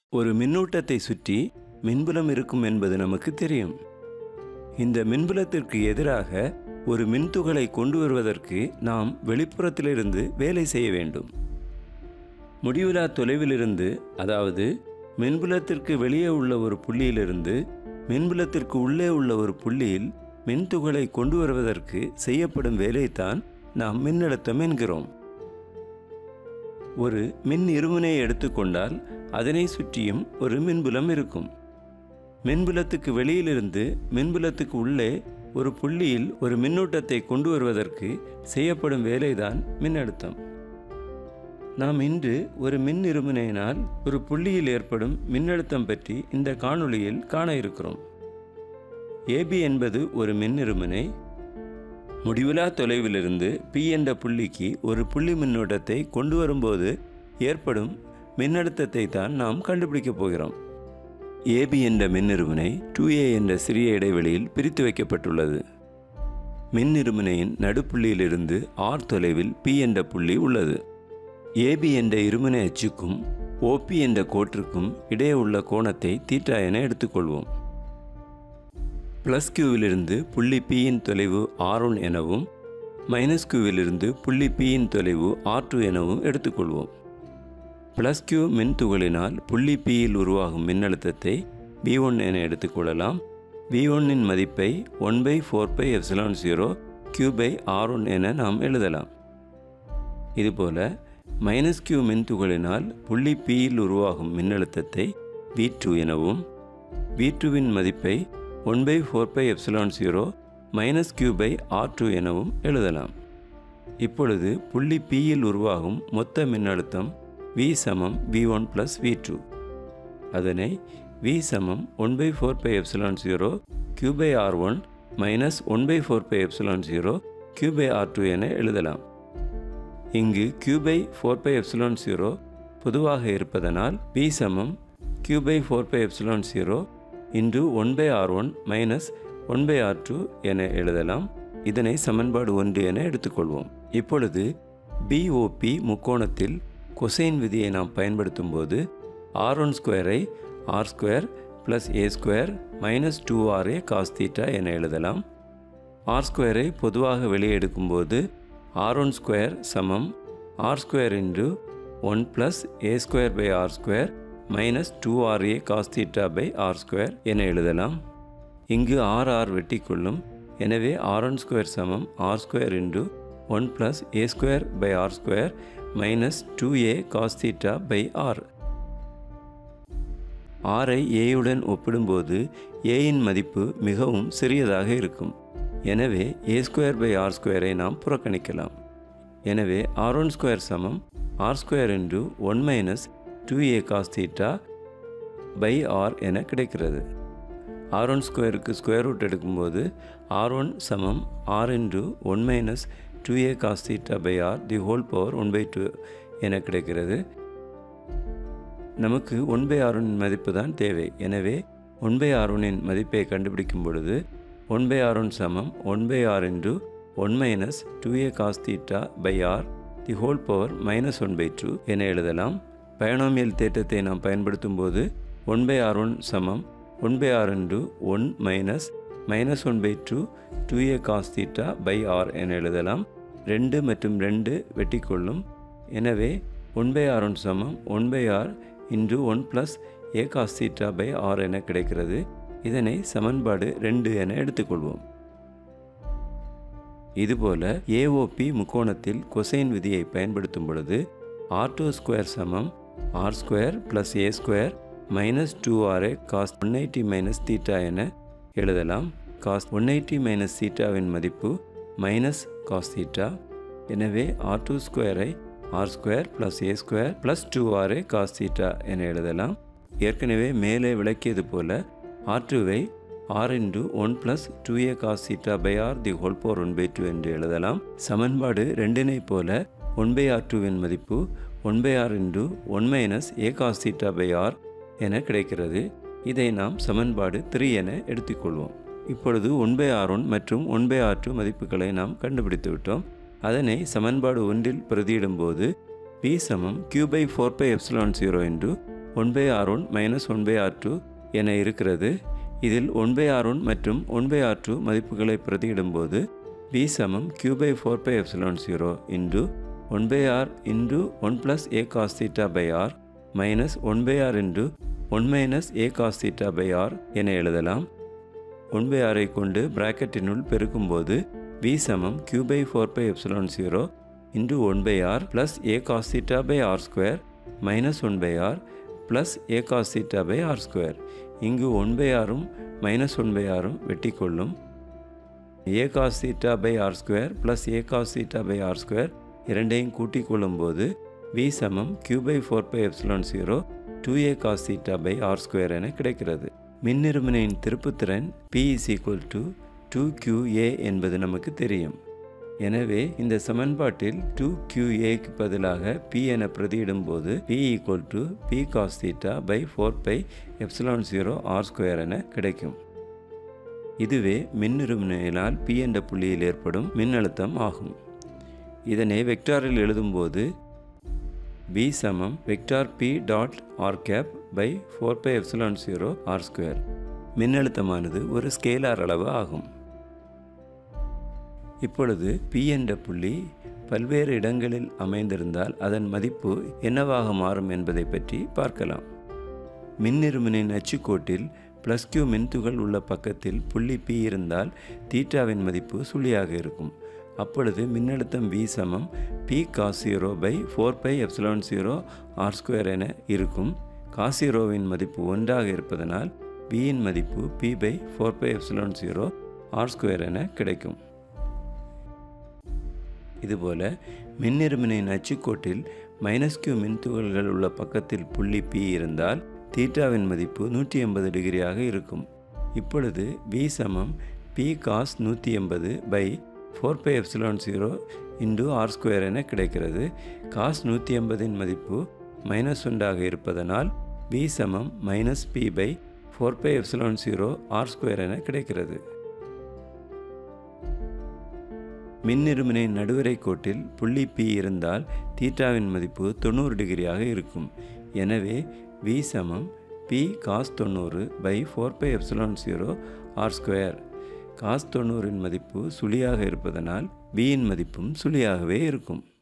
ஒரு மின்னூட்டத்தை சுற்றி மின்புலம் இருக்கும் என்பது நமக்கு தெரியும். இந்த மின்புலத்திற்கு எதிராக ஒரு மின்துகளை கொண்டு வருவதற்கு நாம் வெளிப்புறத்திலிருந்து வேலை செய்ய வேண்டும். முடிவிலா தொலைவிலிருந்து, அதாவது மின்புலத்திற்கு வெளியே உள்ள ஒரு புள்ளியிலிருந்து மின்புலத்திற்கு உள்ளே உள்ள ஒரு புள்ளியில் மின்துகளை கொண்டு வருவதற்கு செய்யப்படும் வேலைத்தான் நாம் மின்னழுத்தம் என்கிறோம். ஒரு மின் இருமுனையை எடுத்துக்கொண்டால் அதனை சுற்றியும் ஒரு மின்புலம் இருக்கும். மின்புலத்துக்கு வெளியிலிருந்து மின்புலத்துக்கு உள்ளே ஒரு புள்ளியில் ஒரு மின்னூட்டத்தை கொண்டு வருவதற்கு செய்யப்படும் வேலைதான் மின்னழுத்தம். நாம் இன்று ஒரு மின் இருமுனையினால் ஒரு புள்ளியில் ஏற்படும் மின்னழுத்தம் பற்றி இந்த காணொளியில் காண இருக்கிறோம். AB என்பது ஒரு மின் இருமுனை. முடிவிலா தொலைவிலிருந்து P என்ற புள்ளிக்கு ஒரு புள்ளி மின்னோட்டத்தை கொண்டு வரும்போது ஏற்படும் மின்னழுத்தத்தை தான் நாம் கண்டுபிடிக்கப் போகிறோம். AB என்ற மின்னிருமுனை 2A என்ற சிறிய இடைவெளியில் பிரித்து வைக்கப்பட்டுள்ளது. மின்னிருமுனையின் நடுப்புள்ளியிலிருந்து R தொலைவில் P என்ற புள்ளி உள்ளது. AB என்ற இருமுனை அச்சுக்கும் OP என்ற கோட்டிற்கும் இடையே உள்ள கோணத்தை தீட்டா என எடுத்துக்கொள்வோம். +Qவிலிருந்து புள்ளி Pயின் தொலைவு R1 எனவும் -Qவிலிருந்து புள்ளி Pயின் தொலைவு R2 எனவும் எடுத்துக்கொள்வோம். +Q மின் துகளினால் புள்ளி Pயில் உருவாகும் மின்னழுத்தத்தை V1 என எடுத்துக்கொள்ளலாம். V1 இன் மதிப்பை 1/4πε0 Q/R1 என நாம் எழுதலாம். இதுபோல -Q மின் துகளினால் புள்ளி Pயில் உருவாகும் மின்னழுத்தத்தை V2 எனவும் V2 இன் மதிப்பை 1/4πε0 -Q/R2 எனவும் எழுதலாம். இப்பொழுது புள்ளி Pயில் உருவாகும் மொத்த மின்னழுத்தம் V = V1 + V2. அதனை V = 1/4πε0 Q/R1 -1/4πε0 Q/R2 என எழுதலாம். இங்கு Q/4πε0 பொதுவாக இருப்பதனால் V = Q/4πε0 × 1/R1 - 1/R2 என எழுதலாம். இதனை சமன்பாடு 1 என எடுத்துக்கொள்வோம். இப்பொழுது BOP முக்கோணத்தில் கொசைன் விதியை நாம் பயன்படுத்தும் போது R12 ஐ R² + A² - 2RA cos θ என எழுதலாம். R² ஐ பொதுவாக வெளியே எடுக்கும்போது R12 = R² × 1 + A²/R² - 2RA cos θ/R² என எழுதலாம். இங்கு RR வெட்டிக்கொள்ளும். எனவே R12 = R² × 1 + A²/R² - 2A cos θ/R. R I A உடன் ஒப்பிடும்போது A இன் மதிப்பு மிகவும் சிறியதாக இருக்கும். எனவே A²/R² ஐ நாம் புறக்கணிக்கலாம். எனவே R12 = R² × 1 - 2A cos θ/R என கிடைக்கிறது. R12க்கு ஸ்கொயர் ரூட் எடுக்கும்போது R1 = R × 1 - 2A cos θ/R (1/2) என கிடைக்கிறது. நமக்கு 1/R1 இன் மதிப்பு தான் தேவை. எனவே 1/R1 இன் மதிப்பை கண்டுபிடிக்கும் பொழுது 1/R1 = 1/R × 1 - 2A cos θ/R (1/2) என எழுதலாம். பைனாமியல் தேற்றத்தை நாம் பயன்படுத்தும் போது 1/R1 = 1/R × 1 - -1/2 2A cos θ/R என எழுதலாம். 2 மற்றும் 2 வெட்டிக்கொள்ளும். எனவே 1/R1 = 1/R × 1 + A cos θ/R என கிடைக்கிறது. இதனை சமன்பாடு 2 என எடுத்துக்கொள்வோம். இதுபோல AOP முக்கோணத்தில் கொசைன் விதியை பயன்படுத்தும் பொழுது R22 = R² + A² - 2RA cos 180 - θ என எழுதலாம். cos 180 - θவின் மதிப்பு -cos θ. எனவே R22 ஐ R² + A² + 2RA cos θ என எழுதலாம். ஏற்கனவே மேலே விளக்கியது போல R2 ஐ R × 1 + 2A cos θ/R (1/2) என்று எழுதலாம். சமன்பாடு 2 போல 1/R2 இன் மதிப்பு 1/R × 1 - A cos θ/R என கிடைக்கிறது. இதை நாம் சமன்பாடு 3 என எடுத்துக்கொள்வோம். இப்பொழுது 1/R1 மற்றும் 1/R2 மதிப்புகளை நாம் கண்டுபிடித்து விட்டோம். அதனை சமன்பாடு 1 பிரதியிடும் போது V = Q/4πε0 1/r1 minus 1/r2 என இருக்கிறது. இதில் 1/r1 மற்றும் 1/r2 மதிப்புகளை பிரதியிடும்போது V சமம் q/4πε0 into 1/r into 1 + a cos θ/r minus 1/r into 1 minus a cos θ/r என எழுதலாம். 1/r கொண்டு பிராக்கெட்டினுள் பெருக்கும்போது V சமம் q/4πε0 into 1/r plus a cos θ/r² minus 1/r plus a cos θ/r². இங்கு 1/rம் minus 1/rம் வெட்டி கொள்ளும். a cos θ/r² plus a cos θ/r² இரண்டையும் கூட்டிக் கொள்ளும்போது V சமம் q/4πε0 2a cos θ/r² என கிடைக்கிறது. மின்னிருமனையின் திருப்புத்திறன் P = 2qa என்பது நமக்கு தெரியும். எனவே இந்த சமன்பாட்டில் 2qa பதிலாக P என பிரதியிடும்போது P = P cos θ/4πε0 r² என கிடைக்கும். இதுவே மின்னிருமனையினால் P என்ற புள்ளியில் ஏற்படும் மின்னழுத்தம் ஆகும். இதனை வெக்டாரில் எழுதும்போது V சமம் vector P dot r/4πε0 r². மின்னழுத்தமானது ஒரு ஸ்கேலார் அளவு ஆகும். இப்பொழுது P என்ற புள்ளி பல்வேறு இடங்களில் அமைந்திருந்தால் அதன் மதிப்பு என்னவாக மாறும் என்பதை பற்றி பார்க்கலாம். மின்னிருமனின் அச்சுக்கோட்டில் +q மின்துகள் உள்ள பக்கத்தில் புள்ளி P இருந்தால் தீட்டாவின் மதிப்பு சுழியாக இருக்கும். அப்பொழுது மின்னழுத்தம் V சமம் P cos 0/4πε0 r² என இருக்கும். cos 0வின் மதிப்பு 1 ஆக இருப்பதனால் V இன் மதிப்பு P/4πε0 r² என கிடைக்கும். இதுபோல மின்னிருமனின் அச்சுக்கோட்டில் -q மின்துகள்கள் உள்ள பக்கத்தில் புள்ளி P இருந்தால் தீட்டாவின் மதிப்பு 180 டிகிரியாக இருக்கும். இப்பொழுது V சமம் P cos 180/4πε0 r² என கிடைக்கிறது. cos 180இன் மதிப்பு -1 ஆக இருப்பதனால் V சமம் -P/4πε0 r² என கிடைக்கிறது. மின்னிருமனின் நடுவரை கோட்டில் புள்ளி P இருந்தால் தீட்டாவின் மதிப்பு 90 டிகிரியாக இருக்கும். எனவே V சமம் P cos 90/4πε0 r². cos 90இன் மதிப்பு சுழியாக இருப்பதனால் V இன் மதிப்பும் சுழியாகவே இருக்கும்.